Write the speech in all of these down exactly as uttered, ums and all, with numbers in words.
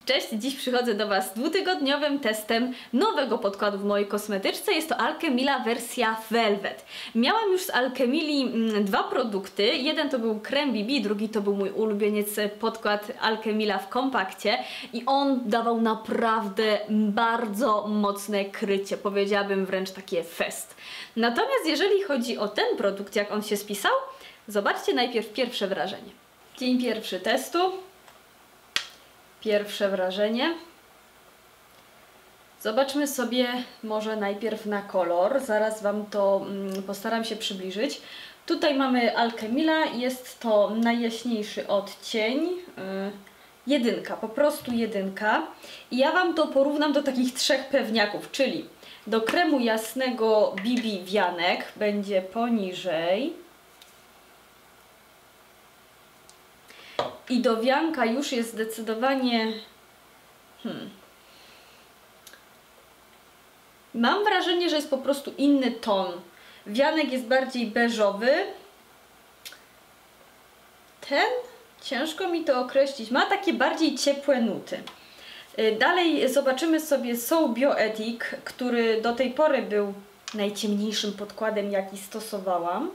Cześć, dziś przychodzę do Was z dwutygodniowym testem nowego podkładu w mojej kosmetyczce. Jest to Alchemilla wersja Velvet. Miałam już z Alchemilli mm, dwa produkty. Jeden to był krem B B, drugi to był mój ulubieniec podkład Alchemilla w kompakcie. I on dawał naprawdę bardzo mocne krycie. Powiedziałabym wręcz takie fest. Natomiast jeżeli chodzi o ten produkt, jak on się spisał, zobaczcie najpierw pierwsze wrażenie. Dzień pierwszy testu. Pierwsze wrażenie. Zobaczmy sobie może najpierw na kolor. Zaraz Wam to mm, postaram się przybliżyć. Tutaj mamy Alchemilla. Jest to najjaśniejszy odcień. Yy, jedynka, po prostu jedynka. I ja Wam to porównam do takich trzech pewniaków, czyli do kremu jasnego B B wianek będzie poniżej. I do wianka już jest zdecydowanie... Hmm. Mam wrażenie, że jest po prostu inny ton. Wianek jest bardziej beżowy. Ten? Ciężko mi to określić. Ma takie bardziej ciepłe nuty. Dalej zobaczymy sobie So Bioethic, który do tej pory był najciemniejszym podkładem, jaki stosowałam.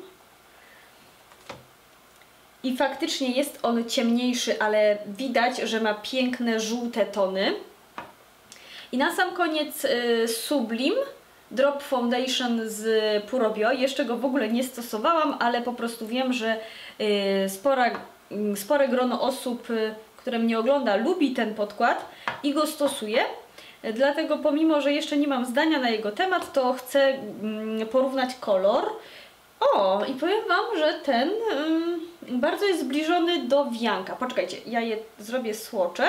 I faktycznie jest on ciemniejszy, ale widać, że ma piękne żółte tony. I na sam koniec y, Sublim Drop Foundation z Puro Bio. Jeszcze go w ogóle nie stosowałam, ale po prostu wiem, że y, spora, y, spore grono osób, y, które mnie ogląda, lubi ten podkład i go stosuje. Dlatego pomimo, że jeszcze nie mam zdania na jego temat, to chcę y, porównać kolor. O, i powiem Wam, że ten ym, bardzo jest zbliżony do wianka. Poczekajcie, ja je zrobię swatche.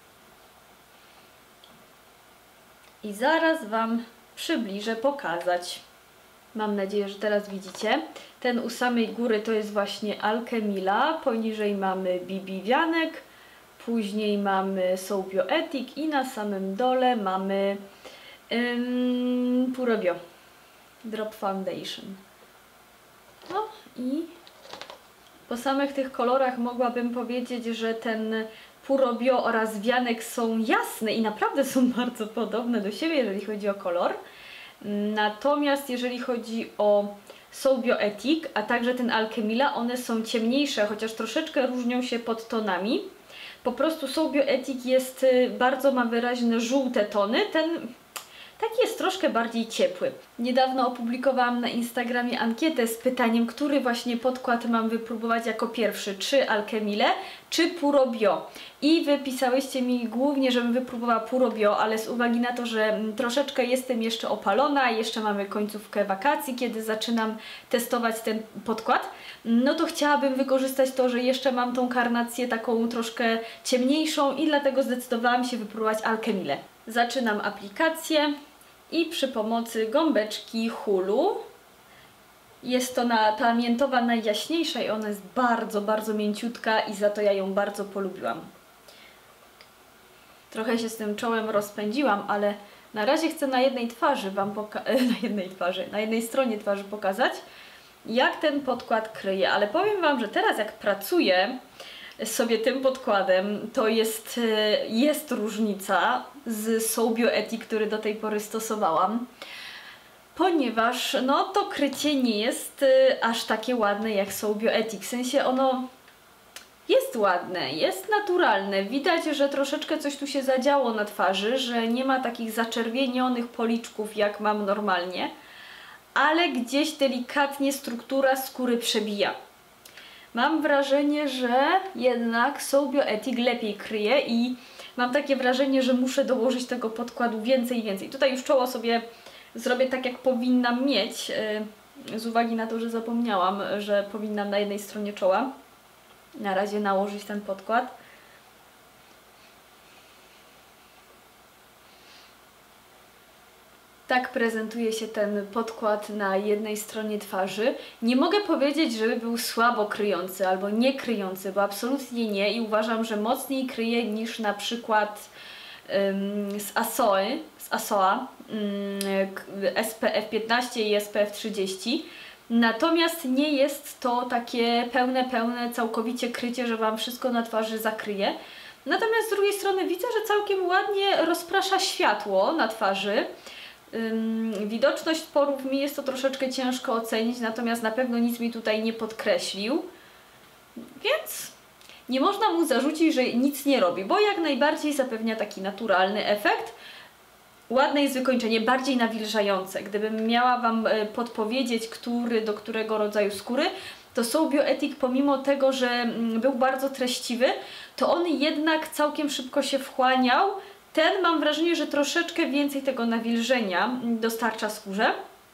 I zaraz Wam przybliżę pokazać. Mam nadzieję, że teraz widzicie. Ten u samej góry to jest właśnie Alchemilla. Poniżej mamy B B wianek. Później mamy So Bioethic. I na samym dole mamy ym, Puro Bio Drop Foundation. No i po samych tych kolorach mogłabym powiedzieć, że ten Puro Bio oraz wianek są jasne i naprawdę są bardzo podobne do siebie, jeżeli chodzi o kolor. Natomiast jeżeli chodzi o So Bioethic, a także ten Alchemilla, one są ciemniejsze, chociaż troszeczkę różnią się podtonami. Po prostu So Bioethic jest bardzo, ma wyraźne żółte tony, ten taki jest troszkę bardziej ciepły. Niedawno opublikowałam na Instagramie ankietę z pytaniem, który właśnie podkład mam wypróbować jako pierwszy, czy Alchemillę, czy Puro Bio. I wypisałyście mi głównie, żebym wypróbowała Puro Bio, ale z uwagi na to, że troszeczkę jestem jeszcze opalona, jeszcze mamy końcówkę wakacji, kiedy zaczynam testować ten podkład, no to chciałabym wykorzystać to, że jeszcze mam tą karnację taką troszkę ciemniejszą i dlatego zdecydowałam się wypróbować Alchemillę. Zaczynam aplikację i przy pomocy gąbeczki Hulu. Jest to na, ta miętowa najjaśniejsza i ona jest bardzo, bardzo mięciutka i za to ja ją bardzo polubiłam. Trochę się z tym czołem rozpędziłam, ale na razie chcę na jednej twarzy Wam pokazać, na jednej twarzy, na jednej stronie twarzy pokazać, jak ten podkład kryje. Ale powiem Wam, że teraz jak pracuję sobie tym podkładem, to jest, jest różnica z So Bioethic, który do tej pory stosowałam, ponieważ no, to krycie nie jest aż takie ładne jak So Bioethic. W sensie ono jest ładne, jest naturalne. Widać, że troszeczkę coś tu się zadziało na twarzy, że nie ma takich zaczerwienionych policzków jak mam normalnie, ale gdzieś delikatnie struktura skóry przebija. Mam wrażenie, że jednak So Bioethic lepiej kryje i mam takie wrażenie, że muszę dołożyć tego podkładu więcej i więcej. Tutaj już czoło sobie zrobię tak, jak powinnam mieć, z uwagi na to, że zapomniałam, że powinnam na jednej stronie czoła na razie nałożyć ten podkład. Tak prezentuje się ten podkład na jednej stronie twarzy. Nie mogę powiedzieć, żeby był słabo kryjący albo nie kryjący, bo absolutnie nie i uważam, że mocniej kryje niż na przykład ym, z Asoe, z Asoa ym, S P F piętnaście i S P F trzydzieści. Natomiast nie jest to takie pełne, pełne całkowicie krycie, że Wam wszystko na twarzy zakryje. Natomiast z drugiej strony widzę, że całkiem ładnie rozprasza światło na twarzy. Ym, widoczność porów mi jest to troszeczkę ciężko ocenić, natomiast na pewno nic mi tutaj nie podkreślił. Więc nie można mu zarzucić, że nic nie robi, bo jak najbardziej zapewnia taki naturalny efekt. Ładne jest wykończenie, bardziej nawilżające. Gdybym miała Wam podpowiedzieć, który do którego rodzaju skóry, to So Bioethic, pomimo tego, że był bardzo treściwy, to on jednak całkiem szybko się wchłaniał. Ten mam wrażenie, że troszeczkę więcej tego nawilżenia dostarcza skórze.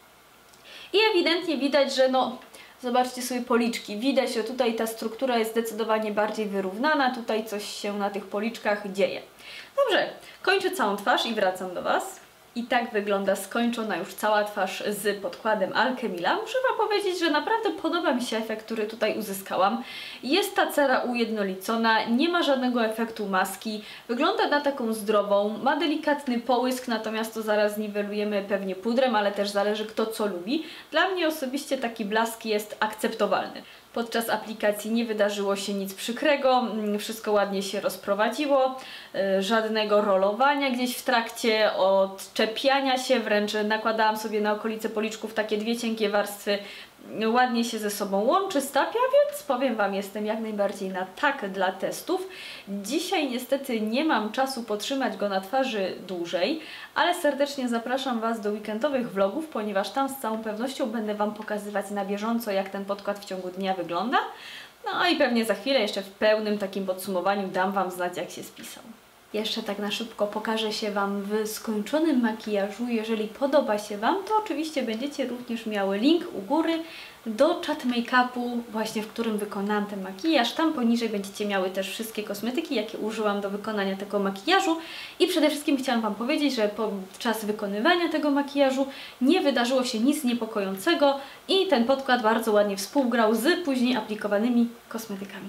I ewidentnie widać, że no, zobaczcie sobie policzki. Widać, że tutaj ta struktura jest zdecydowanie bardziej wyrównana. Tutaj coś się na tych policzkach dzieje. Dobrze, kończę całą twarz i wracam do Was. I tak wygląda skończona już cała twarz z podkładem Alchemila. Muszę Wam powiedzieć, że naprawdę podoba mi się efekt, który tutaj uzyskałam. Jest ta cera ujednolicona, nie ma żadnego efektu maski, wygląda na taką zdrową, ma delikatny połysk, natomiast to zaraz niwelujemy pewnie pudrem, ale też zależy kto co lubi. Dla mnie osobiście taki blask jest akceptowalny. Podczas aplikacji nie wydarzyło się nic przykrego, wszystko ładnie się rozprowadziło, żadnego rolowania gdzieś w trakcie, odczepiania się, wręcz nakładałam sobie na okolice policzków takie dwie cienkie warstwy, ładnie się ze sobą łączy, stapia, więc powiem Wam, jestem jak najbardziej na tak dla testów. Dzisiaj niestety nie mam czasu potrzymać go na twarzy dłużej, ale serdecznie zapraszam Was do weekendowych vlogów, ponieważ tam z całą pewnością będę Wam pokazywać na bieżąco, jak ten podkład w ciągu dnia wygląda. No i pewnie za chwilę jeszcze w pełnym takim podsumowaniu dam Wam znać, jak się spisał. Jeszcze tak na szybko pokażę się Wam w skończonym makijażu. Jeżeli podoba się Wam, to oczywiście będziecie również miały link u góry do chat make-upu, właśnie w którym wykonałam ten makijaż. Tam poniżej będziecie miały też wszystkie kosmetyki, jakie użyłam do wykonania tego makijażu. I przede wszystkim chciałam Wam powiedzieć, że podczas wykonywania tego makijażu nie wydarzyło się nic niepokojącego i ten podkład bardzo ładnie współgrał z później aplikowanymi kosmetykami.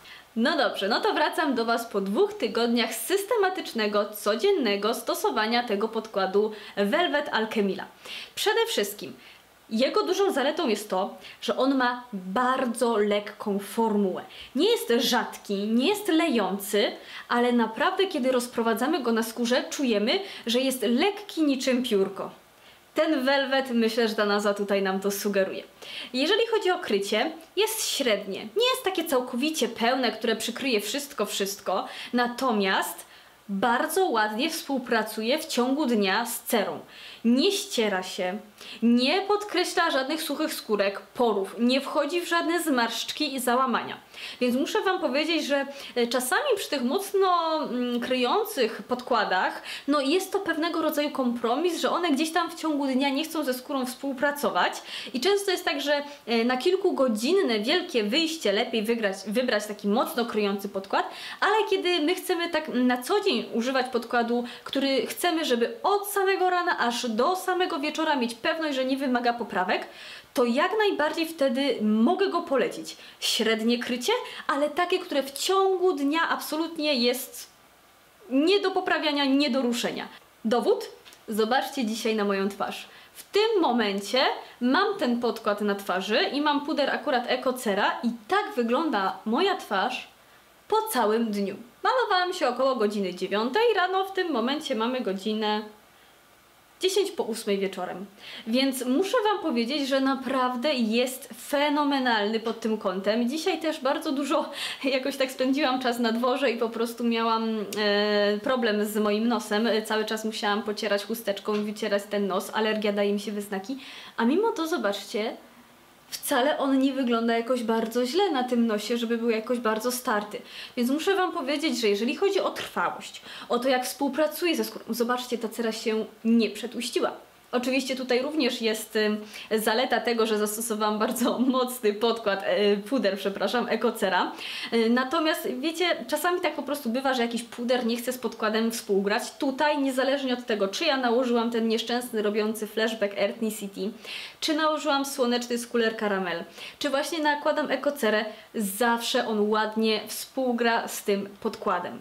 No dobrze, no to wracam do Was po dwóch tygodniach systematycznego, codziennego stosowania tego podkładu Velvet Alchemila. Przede wszystkim jego dużą zaletą jest to, że on ma bardzo lekką formułę. Nie jest rzadki, nie jest lejący, ale naprawdę kiedy rozprowadzamy go na skórze, czujemy, że jest lekki niczym piórko. Ten Velvet, myślę, że ta nazwa tutaj nam to sugeruje. Jeżeli chodzi o krycie, jest średnie. Nie jest takie całkowicie pełne, które przykryje wszystko, wszystko. Natomiast bardzo ładnie współpracuje w ciągu dnia z cerą. Nie ściera się, nie podkreśla żadnych suchych skórek, porów, nie wchodzi w żadne zmarszczki i załamania. Więc muszę Wam powiedzieć, że czasami przy tych mocno mm, kryjących podkładach, no jest to pewnego rodzaju kompromis, że one gdzieś tam w ciągu dnia nie chcą ze skórą współpracować i często jest tak, że na kilkugodzinne wielkie wyjście lepiej wygrać, wybrać taki mocno kryjący podkład, ale kiedy my chcemy tak na co dzień używać podkładu, który chcemy, żeby od samego rana aż do samego wieczora mieć pewność, że nie wymaga poprawek, to jak najbardziej wtedy mogę go polecić. Średnie krycie, ale takie, które w ciągu dnia absolutnie jest nie do poprawiania, nie do ruszenia. Dowód? Zobaczcie dzisiaj na moją twarz. W tym momencie mam ten podkład na twarzy i mam puder akurat Ecocera i tak wygląda moja twarz po całym dniu. Malowałam się około godziny dziewiątej rano, w tym momencie mamy godzinę dziesięć po ósmej wieczorem. Więc muszę Wam powiedzieć, że naprawdę jest fenomenalny pod tym kątem. Dzisiaj też bardzo dużo jakoś tak spędziłam czas na dworze i po prostu miałam e, problem z moim nosem. Cały czas musiałam pocierać chusteczką i wycierać ten nos. Alergia daje mi się we znaki. A mimo to zobaczcie, wcale on nie wygląda jakoś bardzo źle na tym nosie, żeby był jakoś bardzo starty. Więc muszę Wam powiedzieć, że jeżeli chodzi o trwałość, o to jak współpracuje ze skórą, zobaczcie, ta cera się nie przetłuściła. Oczywiście tutaj również jest y, zaleta tego, że zastosowałam bardzo mocny podkład, y, puder, przepraszam, Ecocera. Y, natomiast wiecie, czasami tak po prostu bywa, że jakiś puder nie chce z podkładem współgrać. Tutaj, niezależnie od tego, czy ja nałożyłam ten nieszczęsny, robiący flashback Earthnicity, czy nałożyłam słoneczny Sculler Caramel, czy właśnie nakładam Ecocerę, zawsze on ładnie współgra z tym podkładem.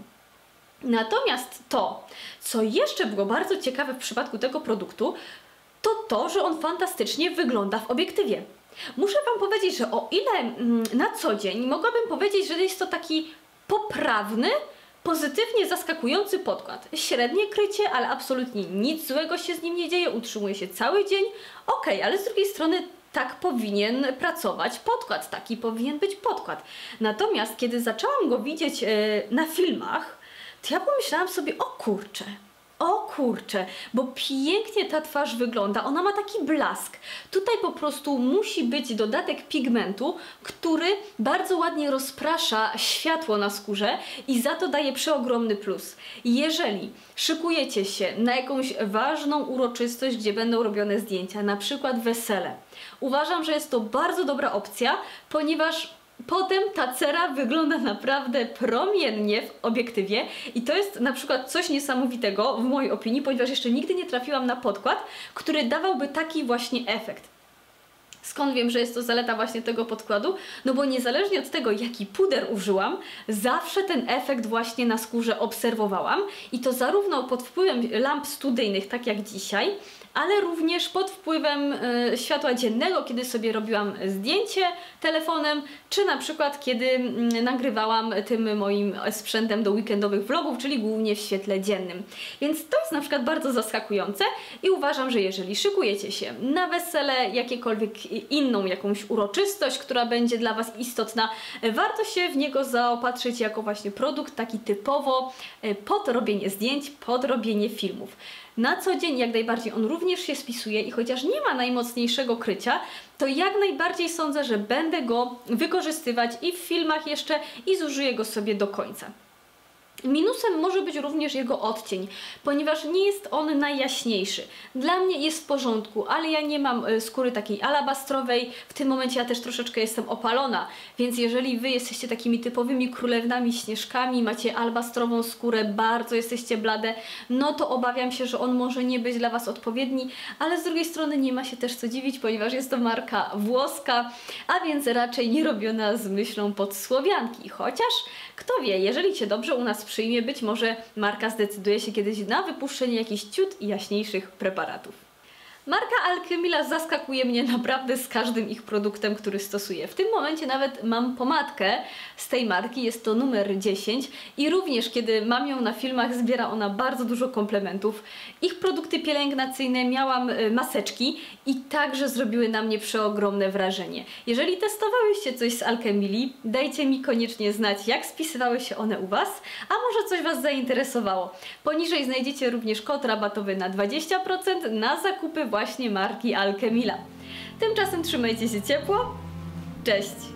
Natomiast to, co jeszcze było bardzo ciekawe w przypadku tego produktu, to to, że on fantastycznie wygląda w obiektywie. Muszę Wam powiedzieć, że o ile mm, na co dzień mogłabym powiedzieć, że jest to taki poprawny, Pozytywnie zaskakujący podkład. Średnie krycie, ale absolutnie nic złego się z nim nie dzieje, utrzymuje się cały dzień. Ok, ale z drugiej strony tak powinien pracować podkład, taki powinien być podkład. Natomiast kiedy zaczęłam go widzieć yy, na filmach, to ja pomyślałam sobie, o kurczę, o kurczę, bo pięknie ta twarz wygląda, ona ma taki blask. Tutaj po prostu musi być dodatek pigmentu, który bardzo ładnie rozprasza światło na skórze i za to daje przeogromny plus. Jeżeli szykujecie się na jakąś ważną uroczystość, gdzie będą robione zdjęcia, na przykład wesele, uważam, że jest to bardzo dobra opcja, ponieważ potem ta cera wygląda naprawdę promiennie w obiektywie i to jest na przykład coś niesamowitego w mojej opinii, ponieważ jeszcze nigdy nie trafiłam na podkład, który dawałby taki właśnie efekt. Skąd wiem, że jest to zaleta właśnie tego podkładu? No bo niezależnie od tego, jaki puder użyłam, zawsze ten efekt właśnie na skórze obserwowałam i to zarówno pod wpływem lamp studyjnych, tak jak dzisiaj, ale również pod wpływem y, światła dziennego, kiedy sobie robiłam zdjęcie telefonem, czy na przykład kiedy y, nagrywałam tym moim sprzętem do weekendowych vlogów, czyli głównie w świetle dziennym. Więc to jest na przykład bardzo zaskakujące i uważam, że jeżeli szykujecie się na wesele, jakiekolwiek inną jakąś uroczystość, która będzie dla Was istotna, warto się w niego zaopatrzyć jako właśnie produkt taki typowo pod robienie zdjęć, pod robienie filmów. Na co dzień jak najbardziej on również się spisuje i chociaż nie ma najmocniejszego krycia, to jak najbardziej sądzę, że będę go wykorzystywać i w filmach jeszcze i zużyję go sobie do końca. Minusem może być również jego odcień, ponieważ nie jest on najjaśniejszy. Dla mnie jest w porządku, ale ja nie mam skóry takiej alabastrowej, w tym momencie ja też troszeczkę jestem opalona, więc jeżeli Wy jesteście takimi typowymi królewnami, śnieżkami, macie albastrową skórę, bardzo jesteście blade, no to obawiam się, że on może nie być dla Was odpowiedni, ale z drugiej strony nie ma się też co dziwić, ponieważ jest to marka włoska, a więc raczej nie robiona z myślą podsłowianki, chociaż kto wie, jeżeli Cię dobrze u nas przyjmie, być może marka zdecyduje się kiedyś na wypuszczenie jakichś ciut jaśniejszych preparatów. Marka Alchemila zaskakuje mnie naprawdę z każdym ich produktem, który stosuję. W tym momencie nawet mam pomadkę z tej marki, jest to numer dziesięć i również kiedy mam ją na filmach, zbiera ona bardzo dużo komplementów. Ich produkty pielęgnacyjne, miałam maseczki i także zrobiły na mnie przeogromne wrażenie. Jeżeli testowałyście coś z Alchemili, dajcie mi koniecznie znać, jak spisywały się one u Was, a może coś Was zainteresowało. Poniżej znajdziecie również kod rabatowy na dwadzieścia procent na zakupy właśnie marki Alchemila. Tymczasem trzymajcie się ciepło. Cześć!